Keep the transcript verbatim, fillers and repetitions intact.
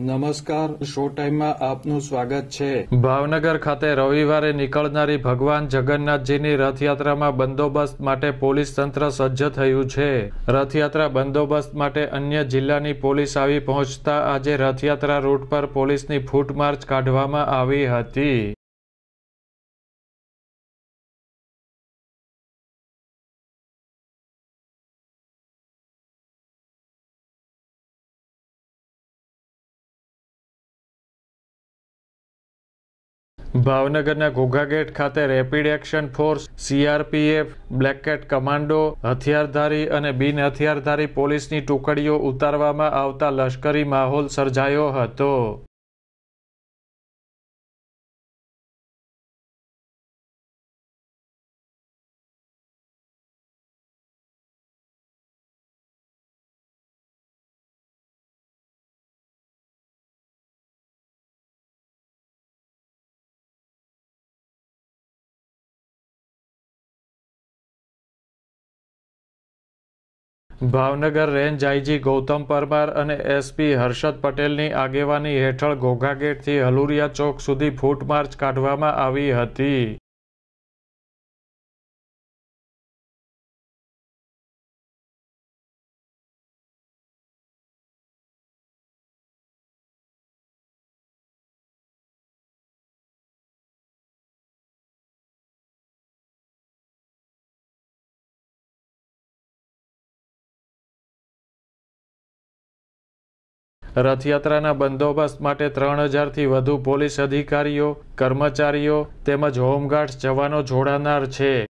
નમસ્કાર, શો ટાઈમમાં આપનું સ્વાગત છે। ભાવનગર ખાતે રવિવારે નીકળનારી ભગવાન જગન્નાથજીની રથયાત્રામાં બંદોબસ્ત માટે પોલીસ તંત્ર સજ્જ થયું છે। રથયાત્રા બંદોબસ્ત માટે અન્ય જિલ્લાની પોલીસ આવી પહોંચતા આજે રથયાત્રા રૂટ પર પોલીસની ફૂટ માર્ચ કાઢવામાં આવી હતી। ભાવનગરના ઘોઘા ગેટ ખાતે rapid action force, CRPF, black cat commando, હથિયારધારી અને બિન હથિયારધારી પોલીસની ટુકડીઓ ઉતારવામાં આવતા લશ્કરી માહોલ સર્જાયો હતો। ભાવનગર રેન્જ આઈજી ગૌતમ પરમાર અને એસપી હર્ષદ પટેલની આગેવાની હેઠળ ઘોઘા ગેટથી હલુરિયા ચોક સુધી ફૂટ માર્ચ કાઢવામાં આવી હતી। રથયાત્રાના બંદોબસ્ત માટે ત્રણ હજારથી વધુ પોલીસ અધિકારીઓ, કર્મચારીઓ તેમજ હોમગાર્ડ્સ જવાનો જોડાનાર છે।